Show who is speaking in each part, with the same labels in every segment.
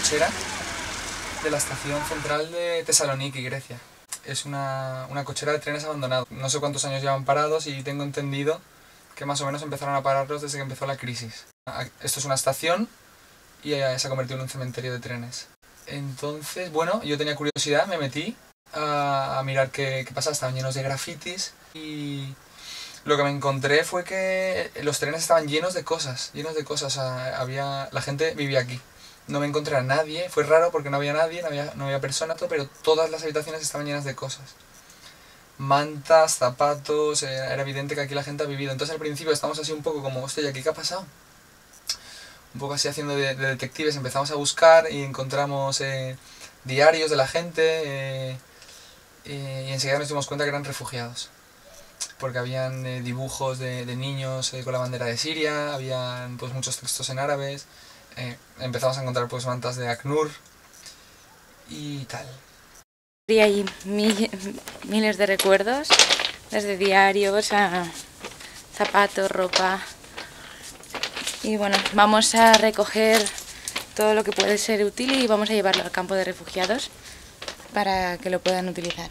Speaker 1: cochera de la estación central de Tesaloniki, Grecia. Es una cochera de trenes abandonado. No sé cuántos años llevan parados y tengo entendido que más o menos empezaron a pararlos desde que empezó la crisis. Esto es una estación y se ha convertido en un cementerio de trenes. Entonces, bueno, yo tenía curiosidad, me metí a mirar qué pasaba. Estaban llenos de grafitis y lo que me encontré fue que los trenes estaban llenos de cosas. O sea, la gente vivía aquí. No me encontré a nadie, fue raro porque no había nadie, no había persona, pero todas las habitaciones estaban llenas de cosas. Mantas, zapatos, era evidente que aquí la gente ha vivido. Entonces al principio estamos así un poco como, hostia, ¿aquí qué ha pasado? Un poco así haciendo de detectives, empezamos a buscar y encontramos diarios de la gente y enseguida nos dimos cuenta que eran refugiados. Porque habían dibujos de niños con la bandera de Siria, habían pues muchos textos en árabes, empezamos a encontrar pues mantas de ACNUR y tal.
Speaker 2: Y hay miles de recuerdos, desde diarios a zapatos, ropa. Y bueno, vamos a recoger todo lo que puede ser útil y vamos a llevarlo al campo de refugiados para que lo puedan utilizar.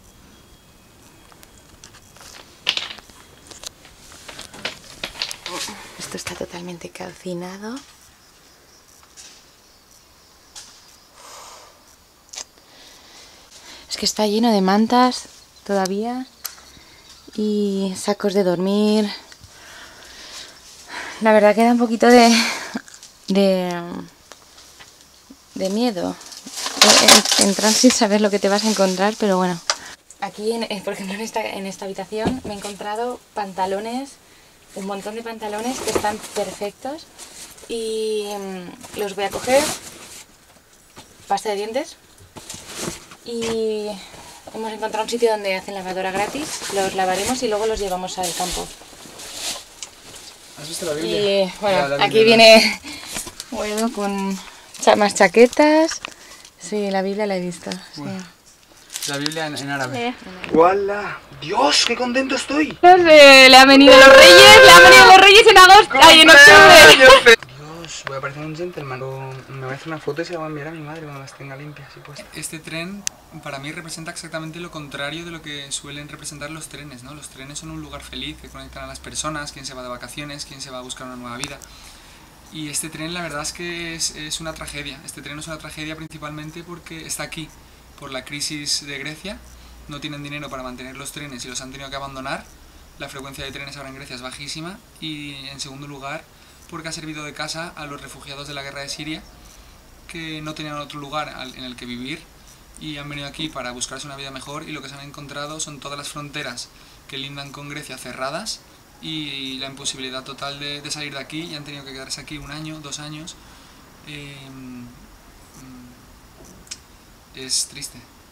Speaker 2: Esto está totalmente calcinado. Es que está lleno de mantas todavía y sacos de dormir. La verdad que da un poquito de miedo entrar sin saber lo que te vas a encontrar, pero bueno. Aquí, por ejemplo, en esta habitación me he encontrado pantalones, un montón de pantalones que están perfectos y los voy a coger, pasta de dientes, y hemos encontrado un sitio donde hacen lavadora gratis, los lavaremos y luego los llevamos al campo.
Speaker 1: ¿Has visto la Biblia?
Speaker 2: Y bueno, aquí viene bueno, con más chaquetas. Sí, la Biblia la he visto.
Speaker 1: Bueno,
Speaker 2: sí.
Speaker 1: La Biblia en árabe. ¡Wala! ¡Dios, qué contento estoy!
Speaker 2: No sé, le han venido los reyes, en agosto, ay, en octubre.
Speaker 1: Dios, voy a parecer un gentleman. Me voy a hacer una foto y se la voy a enviar a mi madre cuando las tenga limpias y puestas. Este tren para mí representa exactamente lo contrario de lo que suelen representar los trenes, ¿no? Los trenes son un lugar feliz que conectan a las personas, quien se va de vacaciones, quien se va a buscar una nueva vida. Y este tren la verdad es que es una tragedia. Este tren es una tragedia principalmente porque está aquí por la crisis de Grecia. No tienen dinero para mantener los trenes y los han tenido que abandonar. La frecuencia de trenes ahora en Grecia es bajísima. Y en segundo lugar, porque ha servido de casa a los refugiados de la guerra de Siria, que no tenían otro lugar en el que vivir y han venido aquí para buscarse una vida mejor, y lo que se han encontrado son todas las fronteras que lindan con Grecia cerradas y la imposibilidad total de salir de aquí, y han tenido que quedarse aquí 1 año, 2 años. Es triste.